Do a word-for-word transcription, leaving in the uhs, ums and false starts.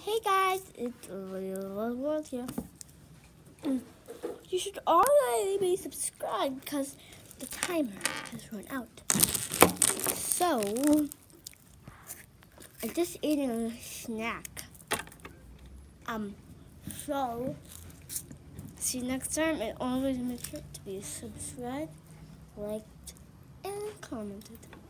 Hey guys, it's Little World here. You should already be subscribed because the timer has run out. So, I just ate a snack. Um, so, see you next time, and always make sure to be subscribed, liked, and commented.